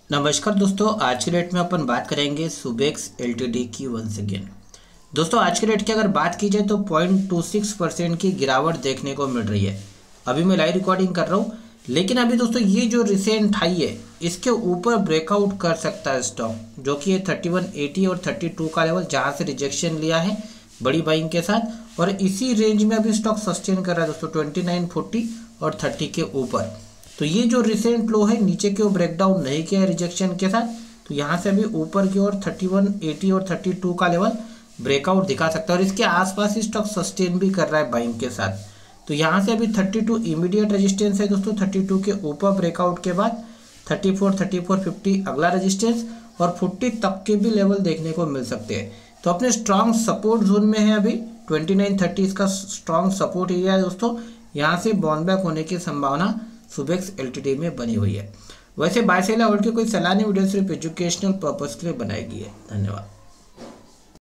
नमस्कार दोस्तों, आज के रेट में अपन बात करेंगे सुबेक्स एलटीडी की वंस अगेन। दोस्तों आज के रेट की अगर बात की जाए तो 0.26% की गिरावट देखने को मिल रही है। अभी मैं लाइव रिकॉर्डिंग कर रहा हूँ, लेकिन अभी दोस्तों ये जो रिसेंट हाई है इसके ऊपर ब्रेकआउट कर सकता है स्टॉक, जो कि है 3180 और 32 का लेवल, जहाँ से रिजेक्शन लिया है बड़ी बाइंग के साथ, और इसी रेंज में अभी स्टॉक सस्टेन कर रहा है दोस्तों 2940 और 30 के ऊपर। तो ये जो रिसेंट लो है नीचे की ओर ब्रेकडाउन नहीं किया है रिजेक्शन के साथ, तो यहाँ से अभी ऊपर की ओर 3180 और 32 का लेवल ब्रेकआउट दिखा सकता है, और इसके आसपास ही स्टॉक सस्टेन भी कर रहा है बाइंग के साथ। तो यहाँ से अभी 32 इमीडिएट रेजिस्टेंस है दोस्तों, 32 के ऊपर ब्रेकआउट के बाद 34, 3450 अगला रेजिस्टेंस, और 40 तक के भी लेवल देखने को मिल सकते हैं। तो अपने स्ट्रॉन्ग सपोर्ट जोन में है अभी 2930 इसका स्ट्रॉन्ग सपोर्ट एरिया है दोस्तों। यहाँ से बाउंस बैक होने की संभावना सुबेक्स एलटीडी में बनी हुई है। वैसे बाय सेल या होल्ड की कोई सलाह नहीं, वीडियो सिर्फ एजुकेशनल पर्पस के लिए बनाई गई है। धन्यवाद।